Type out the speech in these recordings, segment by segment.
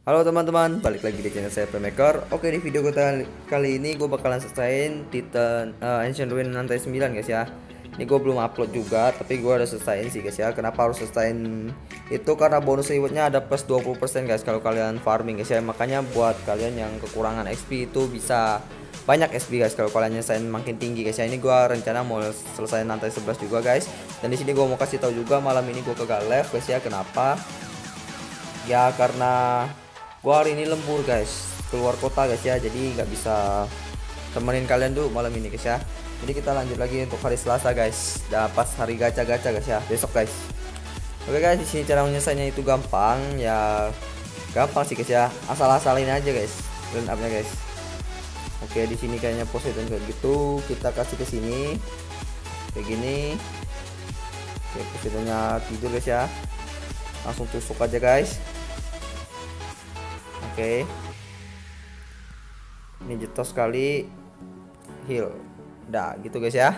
Halo teman-teman, balik lagi di channel saya Playmaker. Oke, di video gue kali ini gue bakalan selesaiin Titan Ancient Ruin lantai 9 guys ya. Ini gue belum upload juga, tapi gue udah selesaiin sih guys ya. Kenapa harus selesaiin itu? Karena bonus rewardnya ada plus 20% guys kalau kalian farming guys ya. Makanya buat kalian yang kekurangan XP itu bisa banyak XP guys kalau kalian nyelesain makin tinggi guys ya. Ini gue rencana mau selesaiin lantai 11 juga guys. Dan di sini gue mau kasih tahu juga malam ini gue kagak live guys ya. Kenapa? Ya karena gua hari ini lembur guys, keluar kota guys ya, jadi nggak bisa temenin kalian dulu malam ini guys ya. Jadi kita lanjut lagi untuk hari Selasa guys, dan pas hari gacha-gacha guys ya, besok guys. Oke guys, di sini cara menyelesaikannya itu gampang ya, gampang sih guys ya, asal-asalin aja guys, clean upnya guys. Oke, di sini kayaknya Poseidon kayak gitu, kita kasih ke sini kayak gini. Oke, Poseidonnya tidur guys ya, langsung tusuk aja guys. Oke, ini jetos sekali, heal, dah gitu guys ya.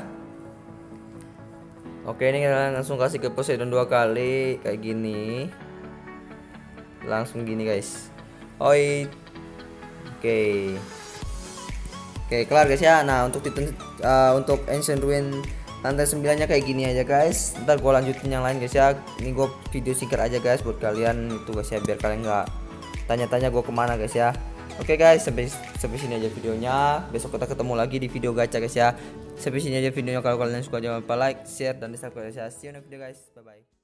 Oke, ini kita langsung kasih ke Poseidon 2 kali kayak gini, langsung gini guys. Oi, oke, kelar guys ya. Nah untuk Titan untuk Ancient Ruin lantai 9 nya kayak gini aja guys. Ntar gua lanjutin yang lain guys ya. Ini gua video singkat aja guys buat kalian itu guys ya, biar kalian nggak tanya-tanya gue kemana guys ya. Oke guys, sampai sini aja videonya. Besok kita ketemu lagi di video gacha guys ya. Sampai sini aja videonya. Kalau kalian suka jangan lupa like, share, dan subscribe guys ya. See you next video guys, bye bye.